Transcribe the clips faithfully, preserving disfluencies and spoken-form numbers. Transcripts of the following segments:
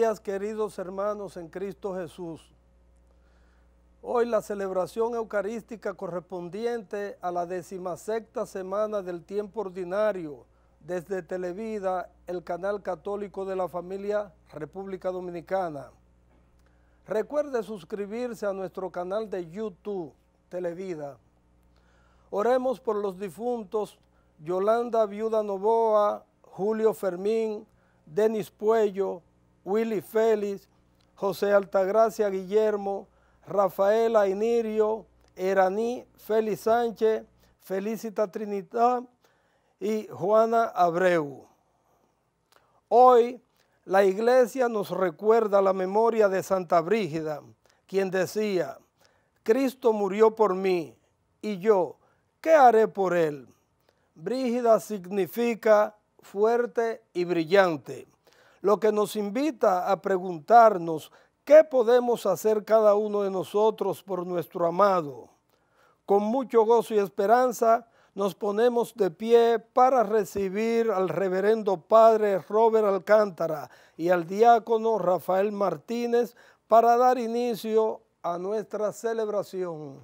días, queridos hermanos en Cristo Jesús. Hoy la celebración eucarística correspondiente a la decimasexta semana del tiempo ordinario desde Televida, el canal católico de la familia República Dominicana. Recuerde suscribirse a nuestro canal de YouTube, Televida. Oremos por los difuntos Yolanda Viuda Novoa, Julio Fermín, Denis Puello, Willy Félix, José Altagracia Guillermo, Rafael Ainirio, Eraní Félix Sánchez, Felicita Trinidad y Juana Abreu. Hoy la iglesia nos recuerda la memoria de Santa Brígida, quien decía: Cristo murió por mí, y yo, ¿qué haré por él? Brígida significa fuerte y brillante, lo que nos invita a preguntarnos qué podemos hacer cada uno de nosotros por nuestro amado. Con mucho gozo y esperanza nos ponemos de pie para recibir al reverendo padre Robert Alcántara y al diácono Rafael Martínez para dar inicio a nuestra celebración.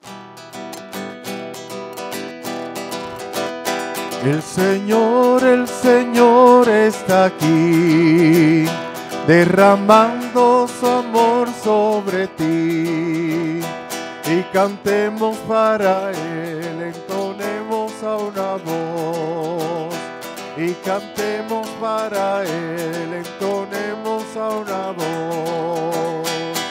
El Señor, el Señor está aquí, derramando su amor sobre ti. Y cantemos para Él, entonemos a una voz. Y cantemos para Él, entonemos a una voz.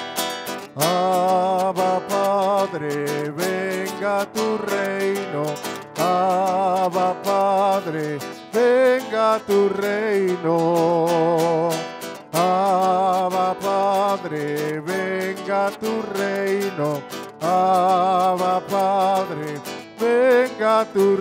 Abba Padre, venga tu reino. Abba Padre, venga tu reino. Abba Padre, venga tu reino. Abba Padre, venga tu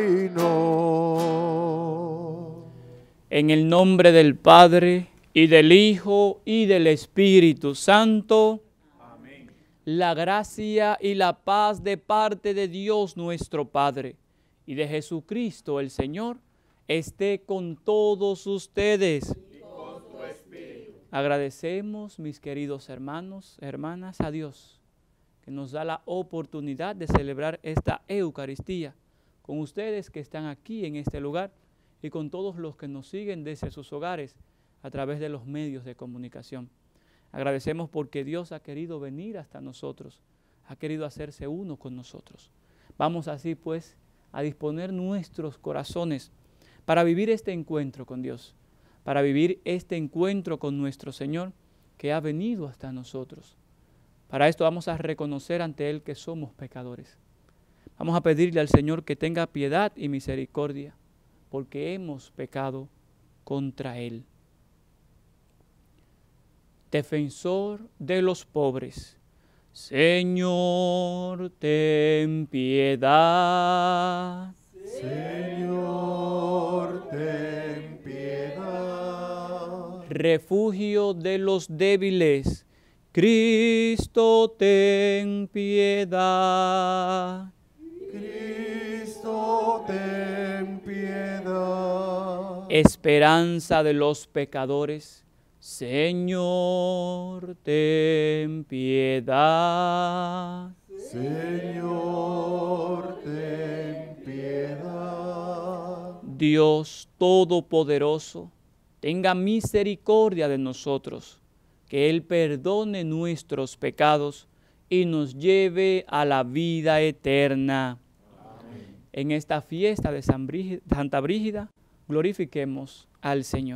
reino. En el nombre del Padre, y del Hijo, y del Espíritu Santo. Amén. La gracia y la paz de parte de Dios nuestro Padre y de Jesucristo el Señor esté con todos ustedes. Y con tu espíritu. Agradecemos, mis queridos hermanos, hermanas, a Dios, que nos da la oportunidad de celebrar esta Eucaristía con ustedes que están aquí en este lugar y con todos los que nos siguen desde sus hogares a través de los medios de comunicación. Agradecemos porque Dios ha querido venir hasta nosotros, ha querido hacerse uno con nosotros. Vamos así pues a disponer nuestros corazones para vivir este encuentro con Dios, para vivir este encuentro con nuestro Señor que ha venido hasta nosotros. Para esto vamos a reconocer ante Él que somos pecadores. Vamos a pedirle al Señor que tenga piedad y misericordia, porque hemos pecado contra Él. Defensor de los pobres, Señor, ten piedad. Señor, ten piedad. Refugio de los débiles, Cristo, ten piedad. Cristo, ten piedad. Esperanza de los pecadores, Señor, ten piedad. Señor, ten piedad. Dios Todopoderoso, tenga misericordia de nosotros, que Él perdone nuestros pecados y nos lleve a la vida eterna. Amén. En esta fiesta de San Brígida, Santa Brígida, glorifiquemos al Señor.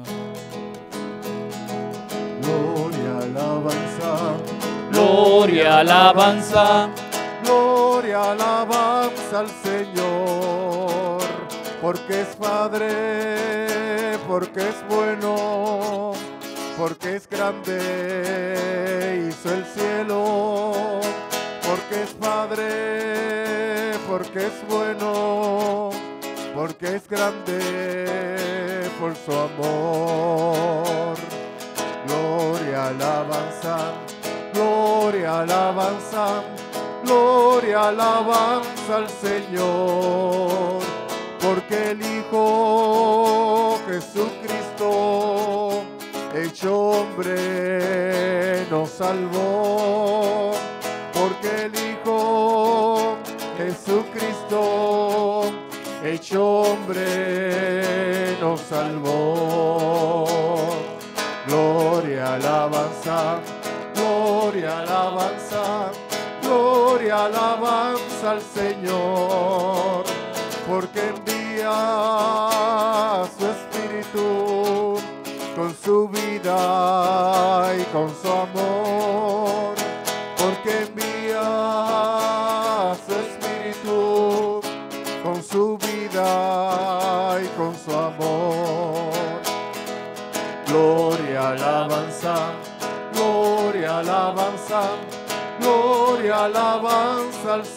Gloria, alabanza, Gloria, alabanza, gloria, alabanza al Señor, porque es Padre, porque es bueno, porque es grande, hizo el cielo, porque es Padre, porque es bueno, porque es grande por su amor. Gloria, alabanza, gloria, alabanza, gloria, alabanza al Señor, porque el Hijo Jesucristo hecho hombre, nos salvó, porque el Hijo Jesucristo, hecho hombre, nos salvó. Gloria, alabanza, gloria, alabanza, gloria, alabanza al Señor, porque envía su Espíritu con su vida y con su amor, porque envía su Espíritu con su vida y con su amor. Gloria, alabanza, gloria, alabanza, gloria, alabanza al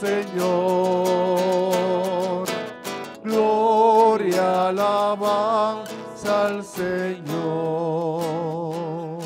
Señor. Gloria, alabanza al Señor.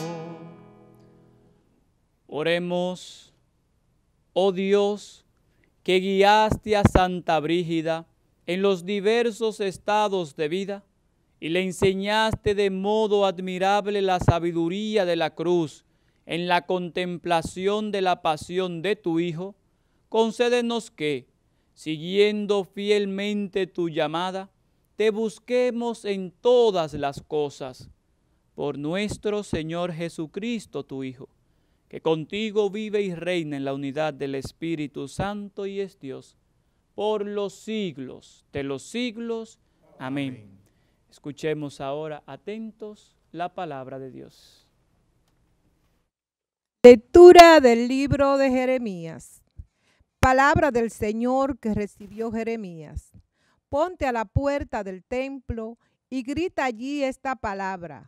Oremos. Oh Dios, que guiaste a Santa Brígida en los diversos estados de vida y le enseñaste de modo admirable la sabiduría de la cruz en la contemplación de la pasión de tu Hijo, concédenos que, siguiendo fielmente tu llamada, te busquemos en todas las cosas. Por nuestro Señor Jesucristo, tu Hijo, que contigo vive y reina en la unidad del Espíritu Santo y es Dios, por los siglos de los siglos. Amén. Amén. Escuchemos ahora, atentos, la palabra de Dios. Lectura del libro de Jeremías. Palabra del Señor que recibió Jeremías. Ponte a la puerta del templo y grita allí esta palabra.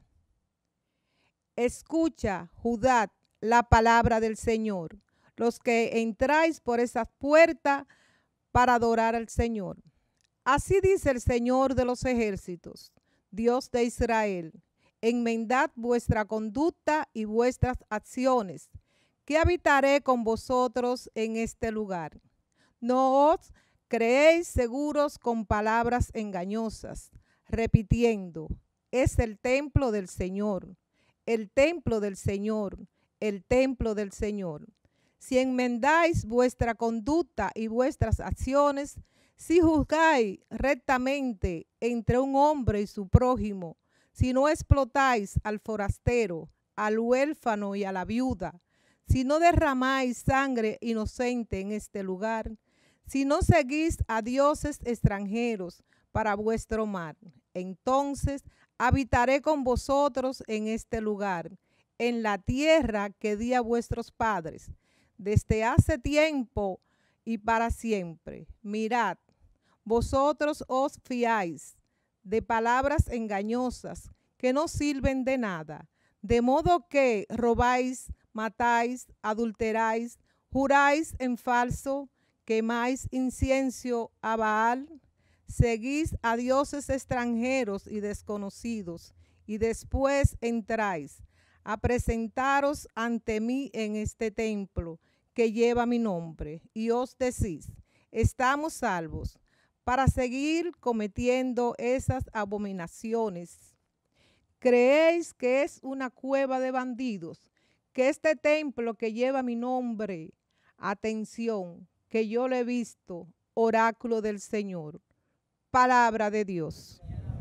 Escucha, Judá, la palabra del Señor, los que entráis por esas puertas para adorar al Señor. Así dice el Señor de los ejércitos, Dios de Israel: enmendad vuestra conducta y vuestras acciones, que habitaré con vosotros en este lugar. No os creéis seguros con palabras engañosas, repitiendo: es el templo del Señor, el templo del Señor, el templo del Señor. Si enmendáis vuestra conducta y vuestras acciones, si juzgáis rectamente entre un hombre y su prójimo, si no explotáis al forastero, al huérfano y a la viuda, si no derramáis sangre inocente en este lugar, si no seguís a dioses extranjeros para vuestro mal, entonces habitaré con vosotros en este lugar, en la tierra que di a vuestros padres, desde hace tiempo y para siempre. Mirad, vosotros os fiáis de palabras engañosas que no sirven de nada, de modo que robáis, matáis, adulteráis, juráis en falso, quemáis incienso a Baal, seguís a dioses extranjeros y desconocidos, y después entráis a presentaros ante mí en este templo que lleva mi nombre, y os decís: estamos salvos, para seguir cometiendo esas abominaciones. ¿Creéis que es una cueva de bandidos, que este templo que lleva mi nombre? Atención, que yo lo he visto, oráculo del Señor. Palabra de Dios.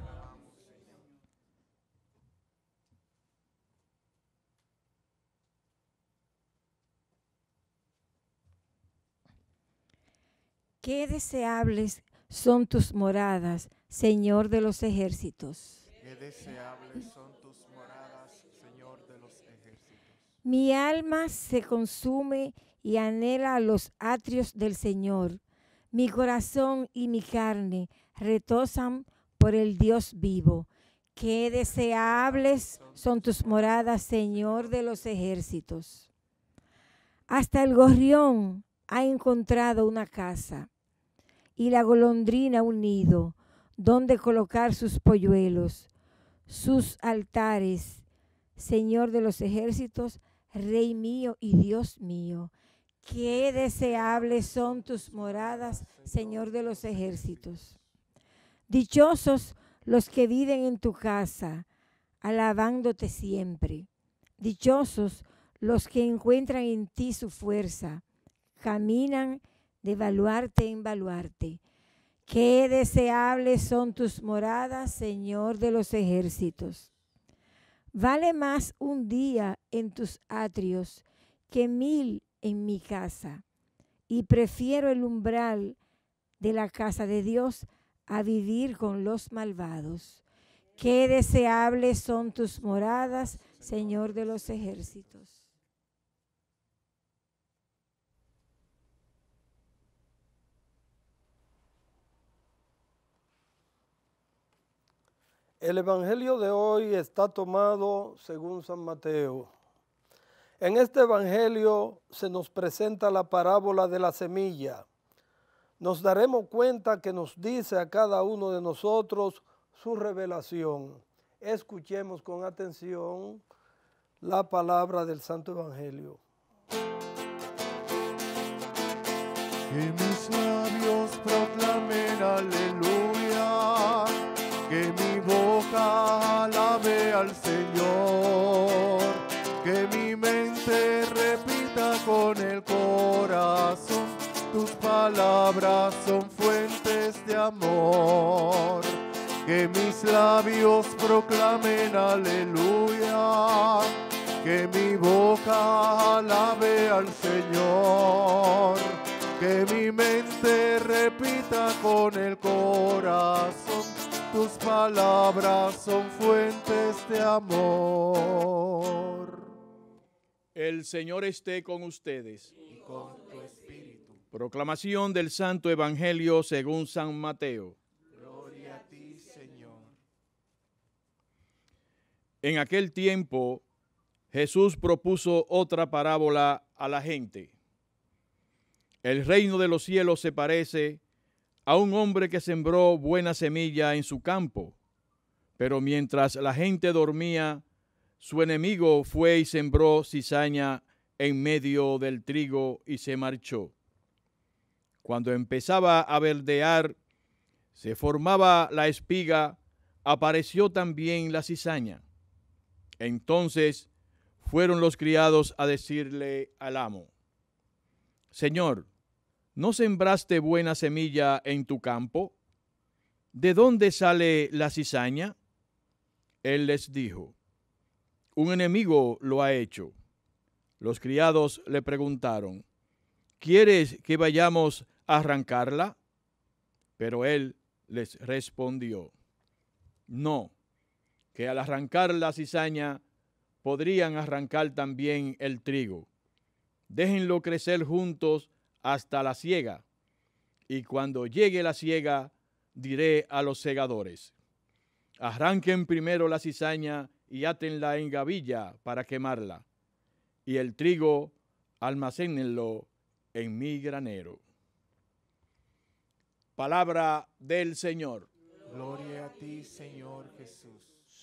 Qué deseables son tus moradas, Señor de los ejércitos. Qué deseables son tus moradas, Señor de los ejércitos. Mi alma se consume y anhela los atrios del Señor. Mi corazón y mi carne retozan por el Dios vivo. Qué deseables son tus moradas, Señor de los ejércitos. Hasta el gorrión ha encontrado una casa y la golondrina un nido donde colocar sus polluelos, sus altares. Señor de los ejércitos, Rey mío y Dios mío. Qué deseables son tus moradas, Señor de los ejércitos. Dichosos los que viven en tu casa, alabándote siempre. Dichosos los que encuentran en ti su fuerza, caminan de baluarte en baluarte. Qué deseables son tus moradas, Señor de los ejércitos. Vale más un día en tus atrios que mil en mi casa, y prefiero el umbral de la casa de Dios a vivir con los malvados. Qué deseables son tus moradas, Señor de los ejércitos. El evangelio de hoy está tomado según San Mateo. En este evangelio se nos presenta la parábola de la semilla. Nos daremos cuenta que nos dice a cada uno de nosotros su revelación. Escuchemos con atención la palabra del Santo Evangelio. Que mis labios proclamen aleluya, que mi boca alabe al Señor, que mi mente repita con el corazón, tus palabras son fuentes de amor. Que mis labios proclamen aleluya, que mi boca alabe al Señor, que mi mente repita con el corazón, tus palabras son fuentes de amor. El Señor esté con ustedes. Y con tu espíritu. Proclamación del Santo Evangelio según San Mateo. Gloria a ti, Señor. En aquel tiempo, Jesús propuso otra parábola a la gente. El reino de los cielos se parece a un hombre que sembró buena semilla en su campo, pero mientras la gente dormía, su enemigo fue y sembró cizaña en medio del trigo y se marchó. Cuando empezaba a verdear, se formaba la espiga, apareció también la cizaña. Entonces fueron los criados a decirle al amo: Señor, ¿no sembraste buena semilla en tu campo? ¿De dónde sale la cizaña? Él les dijo: un enemigo lo ha hecho. Los criados le preguntaron: ¿quieres que vayamos a arrancarla? Pero él les respondió: no, que al arrancar la cizaña podrían arrancar también el trigo. Déjenlo crecer juntos hasta la siega, y cuando llegue la siega, diré a los segadores: arranquen primero la cizaña y átenla en gavilla para quemarla, y el trigo almacénenlo en mi granero. Palabra del Señor. Gloria a ti, Señor Jesús.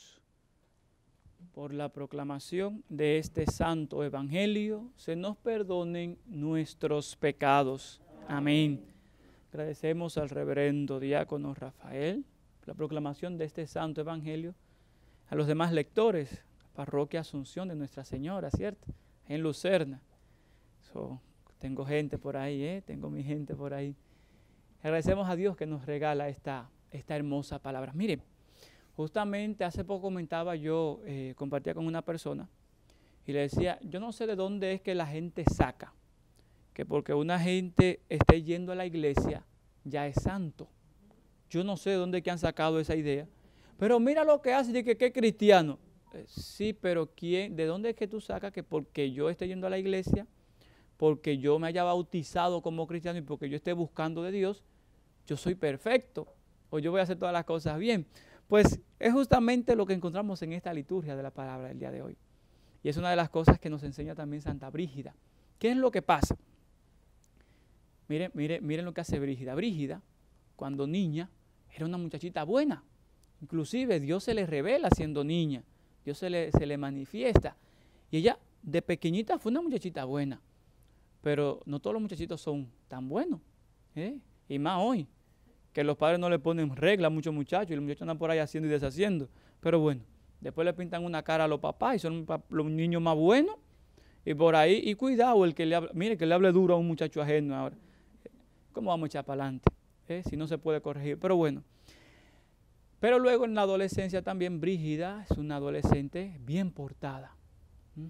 Por la proclamación de este santo evangelio, se nos perdonen nuestros pecados. Amén. Agradecemos al reverendo diácono Rafael por la proclamación de este santo evangelio, a los demás lectores, parroquia Asunción de Nuestra Señora, ¿cierto? En Lucerna. So, tengo gente por ahí, ¿eh? Tengo mi gente por ahí. Agradecemos a Dios que nos regala esta, esta hermosa palabra. Miren, justamente hace poco comentaba yo, eh, compartía con una persona y le decía, yo no sé de dónde es que la gente saca, que porque una gente esté yendo a la iglesia ya es santo. Yo no sé de dónde es que han sacado esa idea, pero mira lo que hace, de que, que es cristiano. Eh, sí, pero ¿quién, de dónde es que tú sacas que porque yo esté yendo a la iglesia, porque yo me haya bautizado como cristiano y porque yo esté buscando de Dios, yo soy perfecto o yo voy a hacer todas las cosas bien? Pues es justamente lo que encontramos en esta liturgia de la palabra del día de hoy. Y es una de las cosas que nos enseña también Santa Brígida. ¿Qué es lo que pasa? Miren, miren, miren lo que hace Brígida. Brígida, cuando niña, era una muchachita buena. Inclusive Dios se le revela siendo niña. Dios se le, se le manifiesta. Y ella de pequeñita fue una muchachita buena. Pero no todos los muchachitos son tan buenos, ¿eh? Y más hoy, que los padres no le ponen regla a muchos muchachos y los muchachos andan por ahí haciendo y deshaciendo. Pero bueno, Después le pintan una cara a los papás y son los niños más buenos. Y por ahí, y cuidado el que le hable, mire, que le hable duro a un muchacho ajeno ahora. ¿Cómo vamos a echar para adelante? ¿Eh? Si no se puede corregir. Pero bueno. Pero luego en la adolescencia también Brígida es una adolescente bien portada. ¿Mm?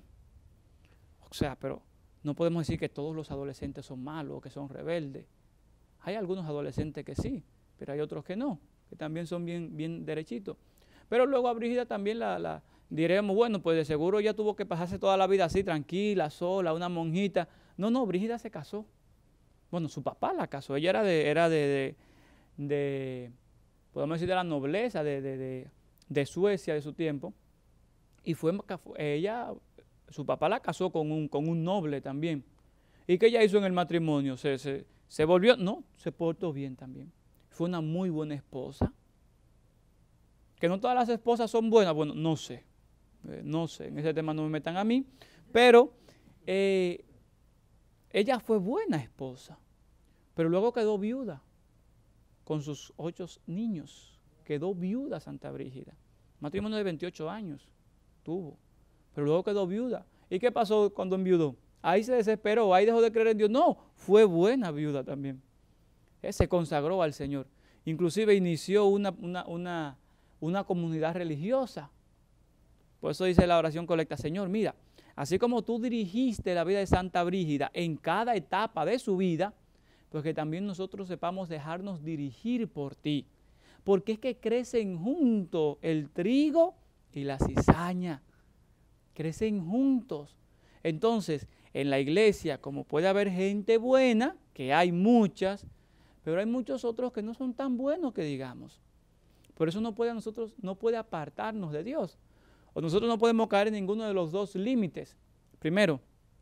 O sea, pero no podemos decir que todos los adolescentes son malos o que son rebeldes. Hay algunos adolescentes que sí, pero hay otros que no, que también son bien, bien derechitos. Pero luego a Brígida también la, la diremos, bueno, pues de seguro ella tuvo que pasarse toda la vida así, tranquila, sola, una monjita. No, no, Brígida se casó. Bueno, su papá la casó, ella era de, era de, de, de podemos decir, de la nobleza de, de, de, de Suecia de su tiempo. Y fue, ella, su papá la casó con un, con un noble también. ¿Y qué ella hizo en el matrimonio? ¿Se, se, se volvió? No, se portó bien también. Fue una muy buena esposa. Que no todas las esposas son buenas, bueno, no sé. Eh, no sé, en ese tema no me metan a mí. Pero eh, ella fue buena esposa. Pero luego quedó viuda con sus ocho niños. Quedó viuda Santa Brígida. Matrimonio de veintiocho años tuvo. Pero luego quedó viuda. ¿Y qué pasó cuando enviudó? Ahí se desesperó, ahí dejó de creer en Dios. No, fue buena viuda también. Eh, se consagró al Señor. Inclusive inició una, una, una, una comunidad religiosa. Por eso dice la oración colecta, Señor, mira, así como tú dirigiste la vida de Santa Brígida en cada etapa de su vida, pues que también nosotros sepamos dejarnos dirigir por ti. Porque es que crecen juntos el trigo y la cizaña. Crecen juntos. Entonces, en la iglesia, como puede haber gente buena, que hay muchas, pero hay muchos otros que no son tan buenos que digamos. Por eso no puede, nosotros, no puede apartarnos de Dios. O nosotros no podemos caer en ninguno de los dos límites. Primero,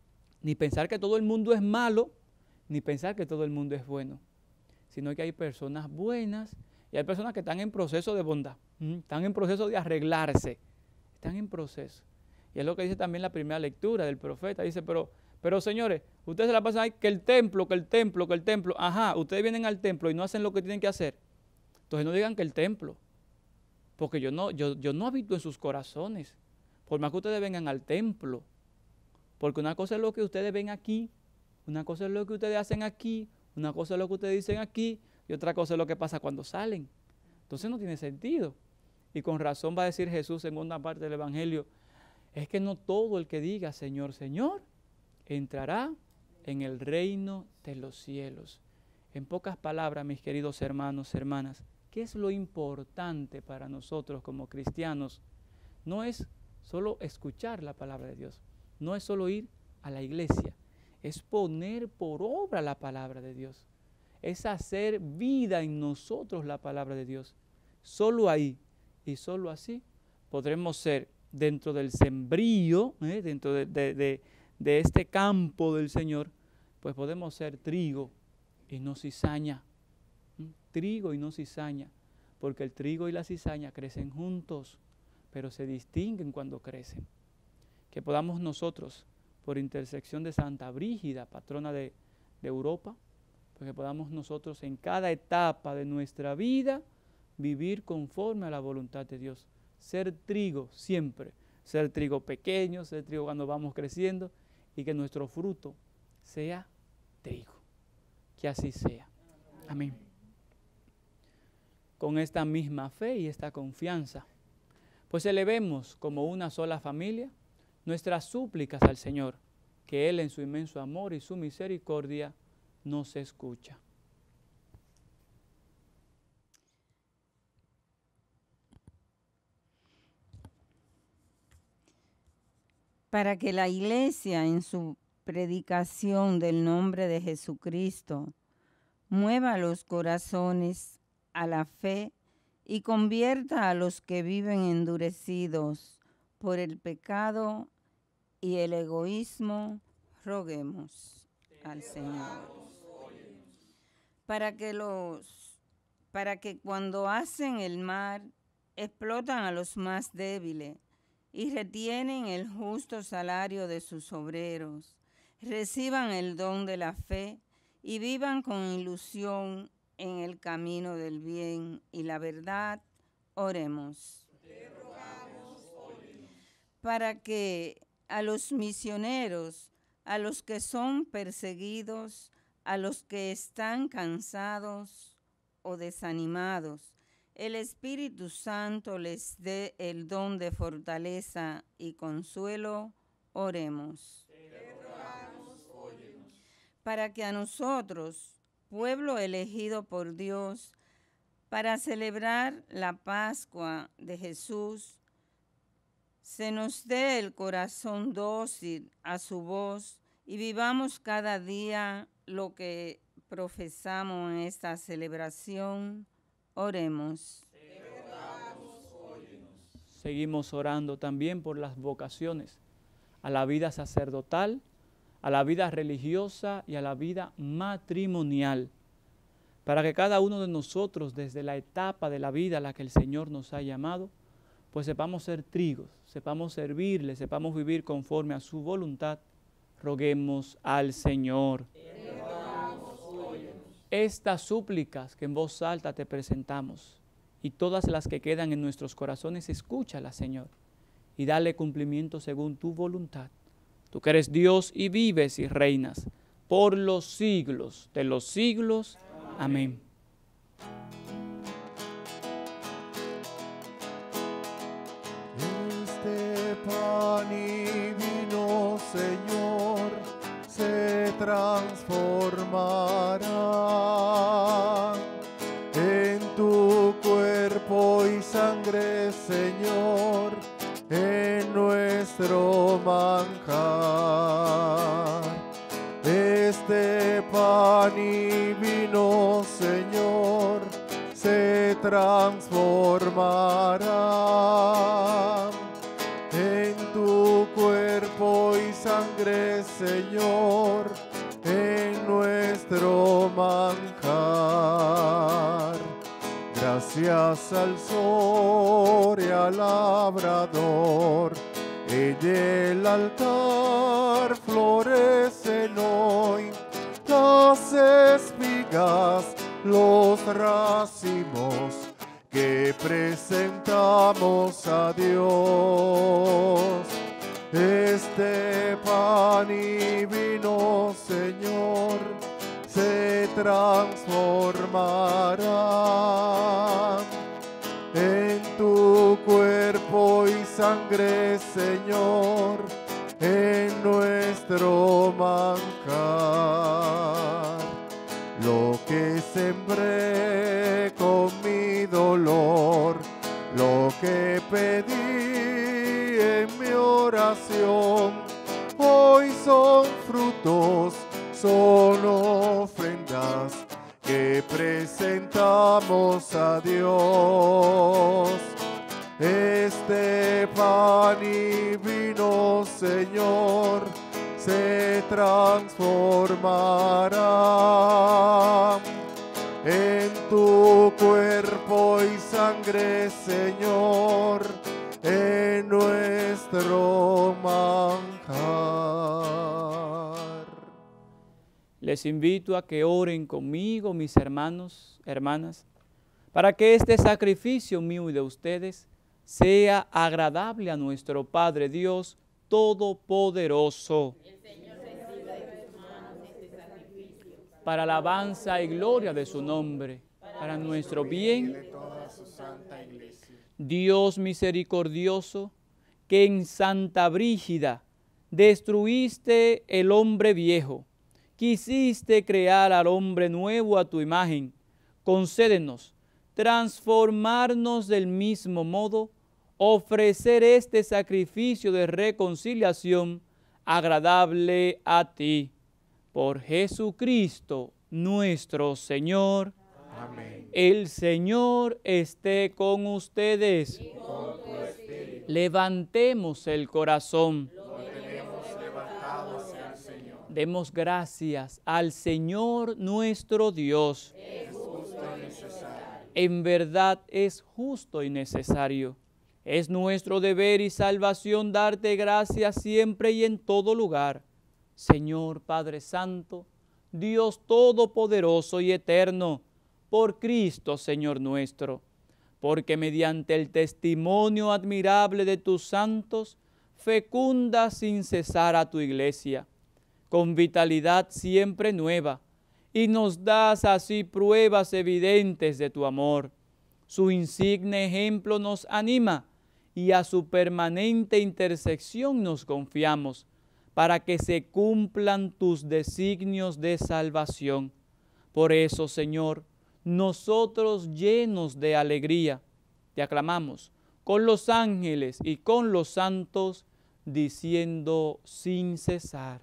ni pensar que todo el mundo es malo, ni pensar que todo el mundo es bueno, sino que hay personas buenas y hay personas que están en proceso de bondad, están en proceso de arreglarse, están en proceso. Y es lo que dice también la primera lectura del profeta, dice, pero, pero señores, ustedes se la pasan ahí, que el templo, que el templo, que el templo, ajá, ustedes vienen al templo y no hacen lo que tienen que hacer, entonces no digan que el templo, porque yo no, yo, yo no habito en sus corazones, por más que ustedes vengan al templo, porque una cosa es lo que ustedes ven aquí, una cosa es lo que ustedes hacen aquí, una cosa es lo que ustedes dicen aquí, y otra cosa es lo que pasa cuando salen. Entonces no tiene sentido. Y con razón va a decir Jesús en una parte del Evangelio, es que no todo el que diga Señor, Señor, entrará en el reino de los cielos. En pocas palabras, mis queridos hermanos, hermanas, ¿qué es lo importante para nosotros como cristianos? No es solo escuchar la palabra de Dios, no es solo ir a la iglesia, es poner por obra la palabra de Dios, es hacer vida en nosotros la palabra de Dios. Solo ahí y solo así podremos ser dentro del sembrío, ¿eh? dentro de, de, de, de este campo del Señor, pues podemos ser trigo y no cizaña. ¿Mm? Trigo y no cizaña, porque el trigo y la cizaña crecen juntos, pero se distinguen cuando crecen. Que podamos nosotros, por intersección de Santa Brígida, patrona de, de Europa, pues que podamos nosotros en cada etapa de nuestra vida vivir conforme a la voluntad de Dios. Ser trigo siempre, ser trigo pequeño, ser trigo cuando vamos creciendo y que nuestro fruto sea trigo. Que así sea. Amén. Con esta misma fe y esta confianza, pues elevemos como una sola familia nuestras súplicas al Señor, que Él en su inmenso amor y su misericordia nos escucha. Para que la Iglesia en su predicación del nombre de Jesucristo mueva los corazones a la fe y convierta a los que viven endurecidos por el pecado y el egoísmo, roguemos al Señor. Para que los, para que cuando hacen el mal, explotan a los más débiles y retienen el justo salario de sus obreros, reciban el don de la fe y vivan con ilusión en el camino del bien y la verdad. Oremos. Te rogamos, oh para que a los misioneros, a los que son perseguidos, a los que están cansados o desanimados, el Espíritu Santo les dé el don de fortaleza y consuelo. Oremos. Para que a nosotros, pueblo elegido por Dios, para celebrar la Pascua de Jesús, se nos dé el corazón dócil a su voz y vivamos cada día lo que profesamos en esta celebración. Oremos. Seguimos orando también por las vocaciones a la vida sacerdotal, a la vida religiosa y a la vida matrimonial, para que cada uno de nosotros, desde la etapa de la vida a la que el Señor nos ha llamado, pues sepamos ser trigos, sepamos servirle, sepamos vivir conforme a su voluntad. Roguemos al Señor. Estas súplicas que en voz alta te presentamos y todas las que quedan en nuestros corazones, escúchalas, Señor, y dale cumplimiento según tu voluntad. Tú que eres Dios y vives y reinas por los siglos de los siglos. Amén. Este pan y vino, Señor, se transformará en tu cuerpo y sangre, Señor, en nuestro manjar. Este pan y vino, Señor, se transformará en tu cuerpo y sangre, Señor, en nuestro manjar. Gracias al sol y al labrador, en el altar florecen hoy las espigas, los racimos que presentamos a Dios. Este pan y vino, Señor, se transformará en tu cuerpo y sangre, Señor, en nuestro manjar. Lo que sembré con mi dolor, lo que pedí en mi oración, hoy son frutos, son ofrendas que presentamos a Dios. Este pan y vino, Señor, se transformará en tu cuerpo y sangre, Señor, en nuestro manjar. Les invito a que oren conmigo, mis hermanos, hermanas, para que este sacrificio mío y de ustedes sea agradable a nuestro Padre Dios Todopoderoso. El Señor reciba de tus manos este sacrificio, para alabanza y gloria de su nombre, para nuestro bien de toda su santa iglesia. Dios misericordioso, que en Santa Brígida destruiste el hombre viejo, quisiste crear al hombre nuevo a tu imagen, concédenos transformarnos del mismo modo, ofrecer este sacrificio de reconciliación agradable a ti. Por Jesucristo nuestro Señor. Amén. El Señor esté con ustedes. Y con tu espíritu. Levantemos el corazón. Lo tenemos levantado hacia el Señor. Demos gracias al Señor nuestro Dios. Es justo y necesario. En verdad es justo y necesario. Es nuestro deber y salvación darte gracias siempre y en todo lugar. Señor Padre Santo, Dios Todopoderoso y Eterno, por Cristo, Señor nuestro, porque mediante el testimonio admirable de tus santos, fecunda sin cesar a tu iglesia, con vitalidad siempre nueva, y nos das así pruebas evidentes de tu amor. Su insigne ejemplo nos anima, y a su permanente intersección nos confiamos, para que se cumplan tus designios de salvación. Por eso, Señor, nosotros llenos de alegría, te aclamamos con los ángeles y con los santos, diciendo sin cesar: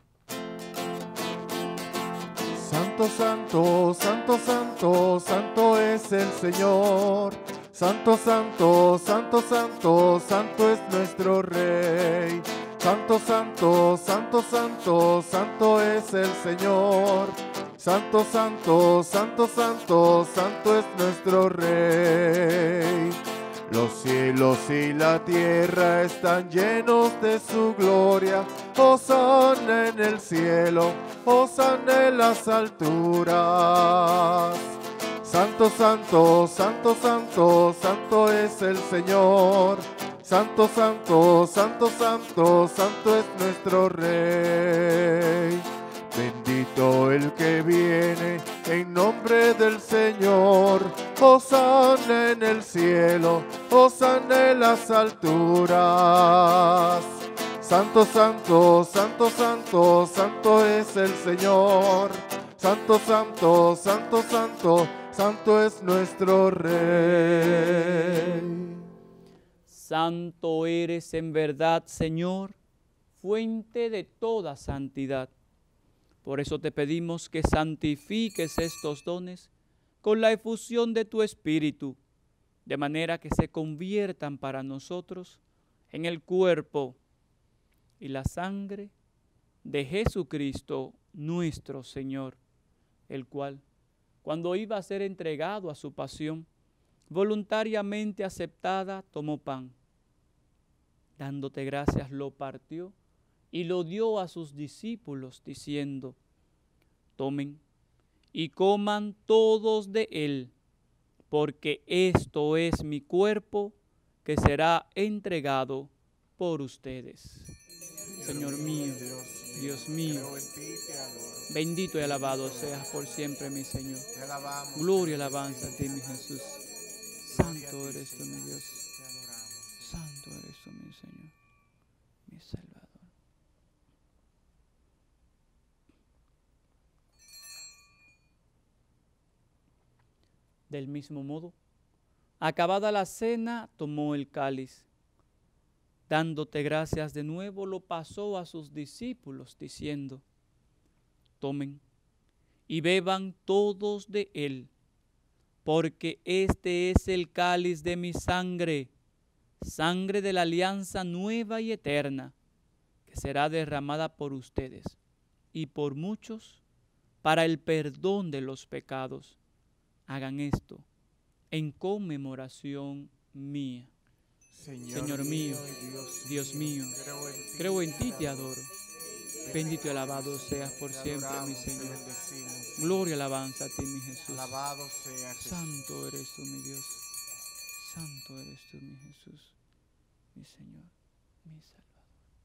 Santo, santo, santo, santo, santo es el Señor. Santo, santo, santo, santo, santo es nuestro Rey. Santo, santo, santo, santo, santo es el Señor. Santo, santo, santo, santo, santo es nuestro Rey. Los cielos y la tierra están llenos de su gloria. Hosana en el cielo, hosana en las alturas. Santo, santo, santo, santo, santo es el Señor. Santo, santo, santo, santo, santo es nuestro Rey. Bendito el que viene en nombre del Señor. Hosana en el cielo, hosana en las alturas. Santo, santo, santo, santo, santo es el Señor. Santo, santo, santo, santo, santo es nuestro Rey. Santo eres en verdad, Señor, fuente de toda santidad. Por eso te pedimos que santifiques estos dones con la efusión de tu Espíritu, de manera que se conviertan para nosotros en el cuerpo y la sangre de Jesucristo nuestro Señor, el cual, cuando iba a ser entregado a su pasión, voluntariamente aceptada, tomó pan. Dándote gracias, lo partió y lo dio a sus discípulos, diciendo: tomen y coman todos de él, porque esto es mi cuerpo que será entregado por ustedes. Señor mío, Dios mío, bendito y alabado seas por siempre, mi Señor. Gloria y alabanza a ti, mi Jesús. Santo eres tú, mi Dios. Santo eres tú, mi Señor, mi Salvador. Del mismo modo, acabada la cena, tomó el cáliz. Dándote gracias de nuevo, lo pasó a sus discípulos, diciendo: tomen y beban todos de él, porque este es el cáliz de mi sangre, sangre de la alianza nueva y eterna, que será derramada por ustedes y por muchos para el perdón de los pecados. Hagan esto en conmemoración mía. Señor, Señor mío, Dios, Dios mío, creo en ti, creo en ti, te adoro. Bendito y alabado seas por siempre, mi Señor. Gloria y alabanza a ti, mi Jesús. Alabado sea Jesús. Santo eres tú, mi Dios. Santo eres tú, mi Jesús, mi Señor, mi Salvador.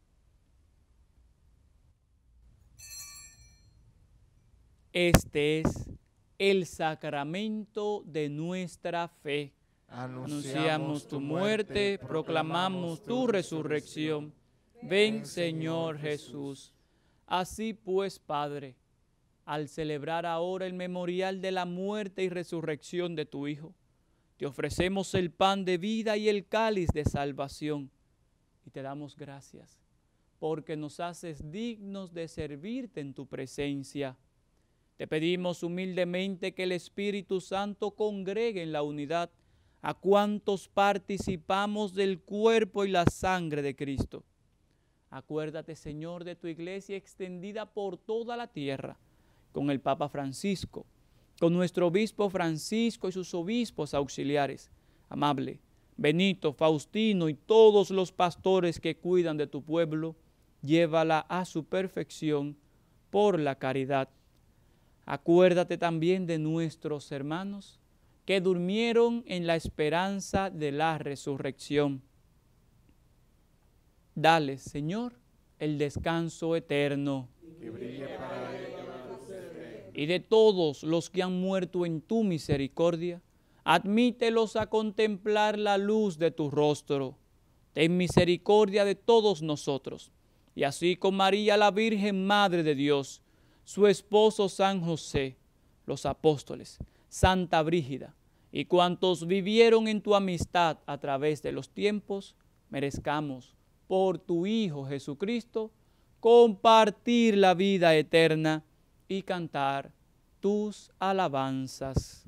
Este es el sacramento de nuestra fe. Anunciamos tu muerte, proclamamos tu resurrección. Ven, Señor Jesús. Así pues, Padre, al celebrar ahora el memorial de la muerte y resurrección de tu Hijo, te ofrecemos el pan de vida y el cáliz de salvación. Y te damos gracias, porque nos haces dignos de servirte en tu presencia. Te pedimos humildemente que el Espíritu Santo congregue en la unidad a cuantos participamos del cuerpo y la sangre de Cristo. Acuérdate, Señor, de tu iglesia extendida por toda la tierra, con el Papa Francisco, con nuestro obispo Francisco y sus obispos auxiliares, Amable, Benito, Faustino y todos los pastores que cuidan de tu pueblo. Llévala a su perfección por la caridad. Acuérdate también de nuestros hermanos que durmieron en la esperanza de la resurrección. Dale, Señor, el descanso eterno. Que brille para ellos la luz del Rey. Y de todos los que han muerto en tu misericordia, admítelos a contemplar la luz de tu rostro. Ten misericordia de todos nosotros, y así con María la Virgen Madre de Dios, su esposo San José, los apóstoles, Santa Brígida, y cuantos vivieron en tu amistad a través de los tiempos, merezcamos, por tu Hijo Jesucristo, compartir la vida eterna y cantar tus alabanzas.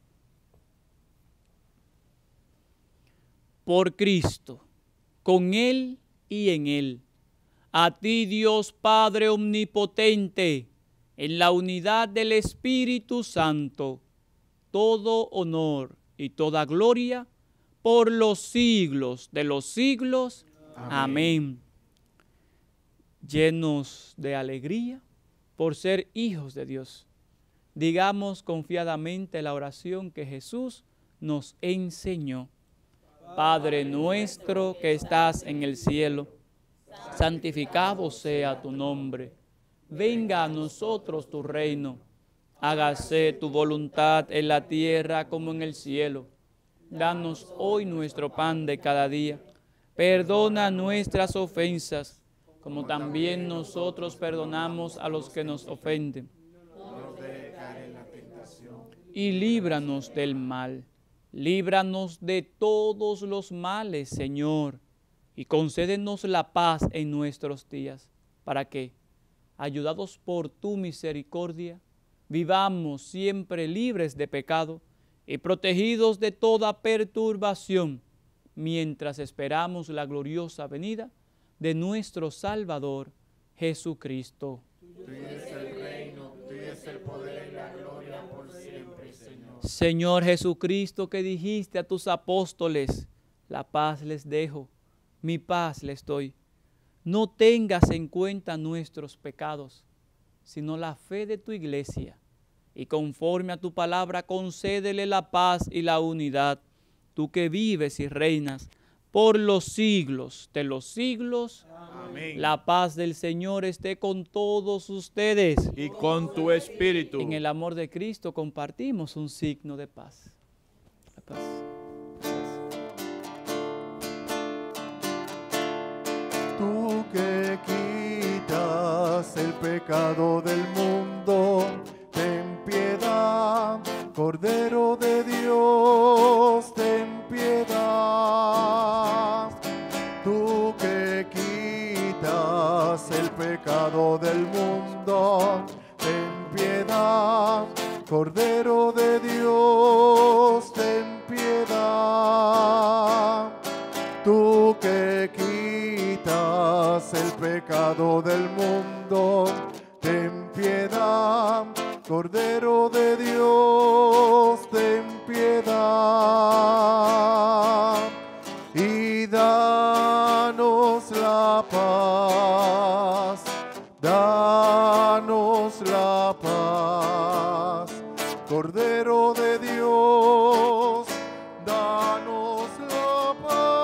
Por Cristo, con Él y en Él, a ti Dios Padre Omnipotente, en la unidad del Espíritu Santo, todo honor y toda gloria por los siglos de los siglos. Amén. Amén. Llenos de alegría por ser hijos de Dios, digamos confiadamente la oración que Jesús nos enseñó. Padre nuestro que estás en el cielo, santificado sea tu nombre. Venga a nosotros tu reino. Hágase tu voluntad en la tierra como en el cielo. Danos hoy nuestro pan de cada día. Perdona nuestras ofensas, como también nosotros perdonamos a los que nos ofenden. No dejes caer en la tentación. Y líbranos del mal. Líbranos de todos los males, Señor, y concédenos la paz en nuestros días, para que, ayudados por tu misericordia, vivamos siempre libres de pecado y protegidos de toda perturbación, mientras esperamos la gloriosa venida de nuestro Salvador, Jesucristo. Tuyo es el reino, tuyo es el poder y la gloria por siempre, Señor. Señor Jesucristo, que dijiste a tus apóstoles, la paz les dejo, mi paz les doy. No tengas en cuenta nuestros pecados, sino la fe de tu iglesia. Y conforme a tu palabra, concédele la paz y la unidad, tú que vives y reinas por los siglos de los siglos. Amén. La paz del Señor esté con todos ustedes. Y con tu espíritu. En el amor de Cristo compartimos un signo de paz. La paz. Tú que quitas el pecado del mundo, ten piedad, Cordero de Dios, ten piedad. Tú que quitas el pecado del mundo, ten piedad, Cordero de Dios, ten piedad. Tú que quitas el pecado del mundo, ten piedad, Cordero de Dios, ten piedad. Y danos la paz, danos la paz, Cordero de Dios, danos la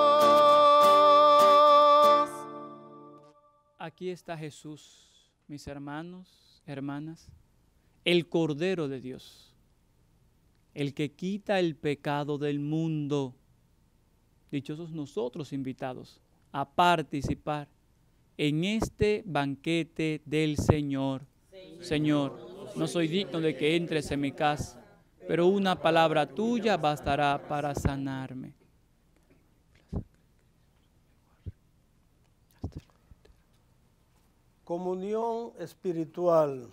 paz. Aquí está Jesús, mis hermanos, hermanas, el Cordero de Dios, el que quita el pecado del mundo. Dichosos nosotros invitados a participar en este banquete del Señor. Señor, Señor, no soy digno de que entres en mi casa, pero una palabra tuya bastará para sanarme. Comunión espiritual.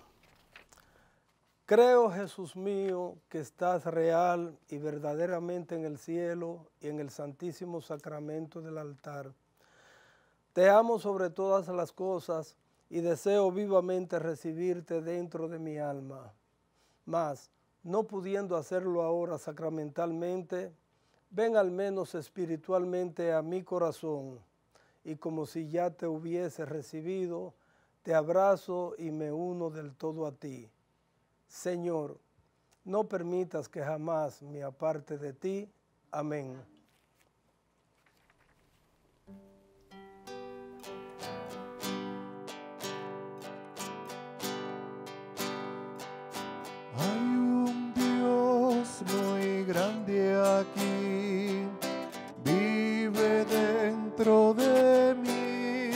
Creo, Jesús mío, que estás real y verdaderamente en el cielo y en el santísimo sacramento del altar. Te amo sobre todas las cosas y deseo vivamente recibirte dentro de mi alma. Mas, no pudiendo hacerlo ahora sacramentalmente, ven al menos espiritualmente a mi corazón y como si ya te hubiese recibido, te abrazo y me uno del todo a ti. Señor, no permitas que jamás me aparte de ti. Amén. aquí, vive dentro de mí.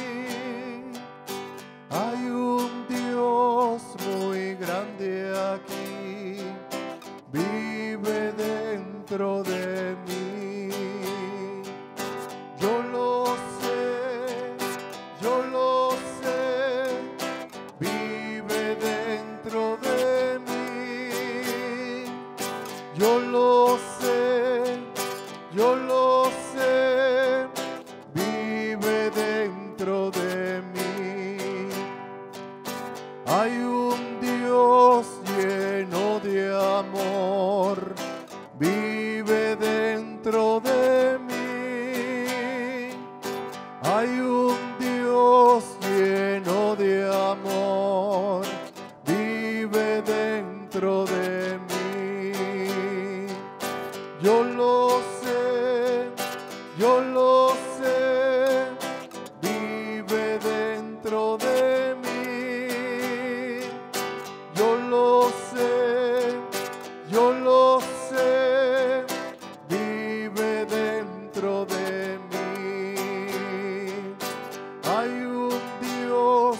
Hay un Dios muy grande aquí, vive dentro de mí. Yo lo sé, yo lo sé, vive dentro de mí. Yo lo sé, yo lo sé, vive dentro de mí. Hay un Dios lleno de amor, vive dentro de mí. Hay un Dios lleno de amor, vive dentro de mí. Yo lo sé, yo lo sé, vive dentro de mí. Yo lo sé, yo lo sé, vive dentro de mí. Hay un Dios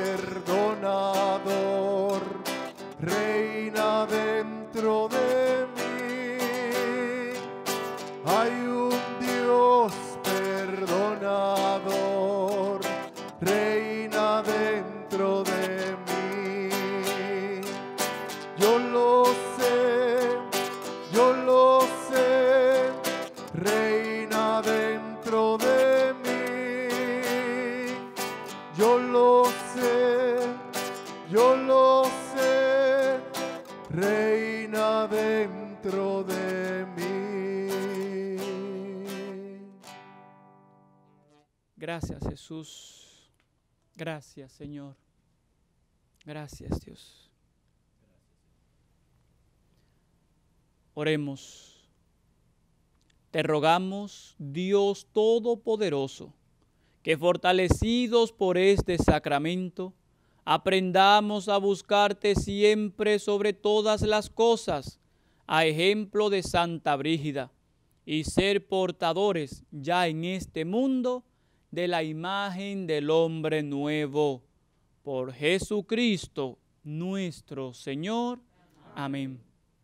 perdonador, reina dentro de mí. Hay un Dios perdonador, reina dentro de mí. Yo lo sé, yo lo sé, reina dentro de mí. Yo lo sé, yo lo sé, reina dentro de mí. Gracias, Jesús. Gracias, Señor. Gracias, Dios. Oremos. Te rogamos, Dios Todopoderoso, que fortalecidos por este sacramento, aprendamos a buscarte siempre sobre todas las cosas, a ejemplo de Santa Brígida, y ser portadores ya en este mundo de la imagen del hombre nuevo. Por Jesucristo nuestro Señor. Amén.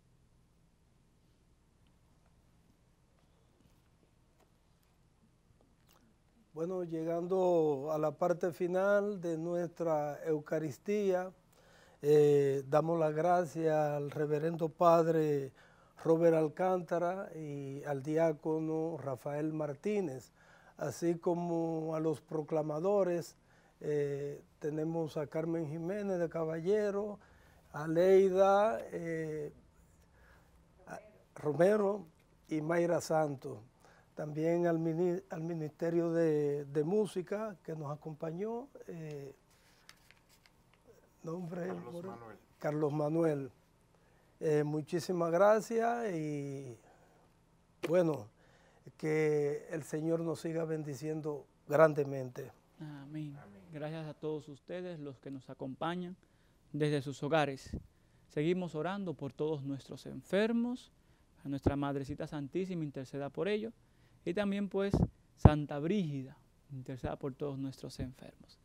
Bueno, llegando a la parte final de nuestra Eucaristía, eh, damos las gracias al reverendo padre Robert Alcántara y al diácono Rafael Martínez, así como a los proclamadores. Eh, tenemos a Carmen Jiménez de Caballero, a Leida eh, a Romero y Mayra Santos. También al, mini, al Ministerio de, de Música que nos acompañó, eh, nombre Carlos por, Manuel. Carlos Manuel. Eh, muchísimas gracias y bueno, que el Señor nos siga bendiciendo grandemente. Amén. Amén. Gracias a todos ustedes, los que nos acompañan desde sus hogares. Seguimos orando por todos nuestros enfermos, a nuestra Madrecita Santísima, interceda por ellos. Y también pues Santa Brígida, interceda por todos nuestros enfermos.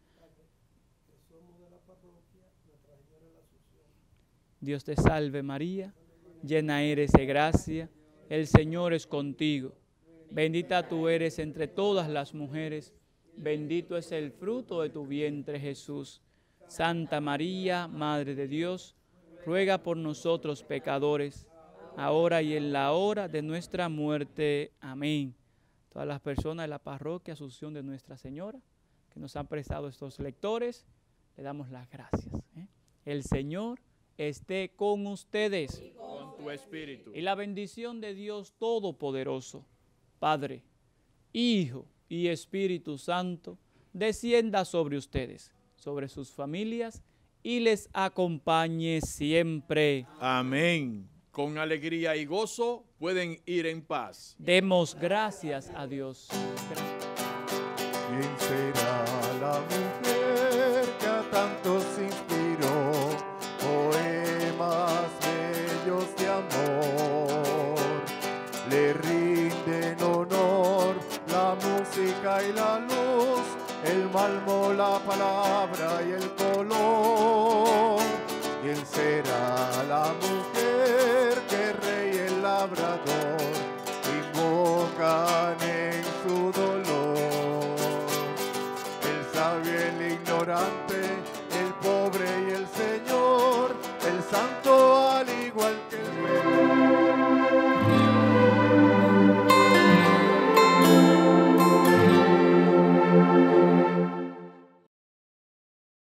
Dios te salve María, llena eres de gracia, el Señor es contigo. Bendita tú eres entre todas las mujeres, bendito es el fruto de tu vientre Jesús. Santa María, Madre de Dios, ruega por nosotros pecadores, ahora y en la hora de nuestra muerte. Amén. Todas las personas de la parroquia Asunción de Nuestra Señora que nos han prestado estos lectores, le damos las gracias. ¿eh? El Señor esté con ustedes. Y con tu espíritu. Y la bendición de Dios Todopoderoso, Padre, Hijo y Espíritu Santo, descienda sobre ustedes, sobre sus familias y les acompañe siempre. Amén. Con alegría y gozo pueden ir en paz. Demos gracias a Dios. ¿Quién será la mujer que a tantos inspiró poemas bellos de amor? le rinden honor la música y la luz, el malmo, la palabra y el color. ¿Quién será la mujer que el rey y el labrador invocan en su dolor? El sabio y el ignorante, el pobre y el Señor, el santo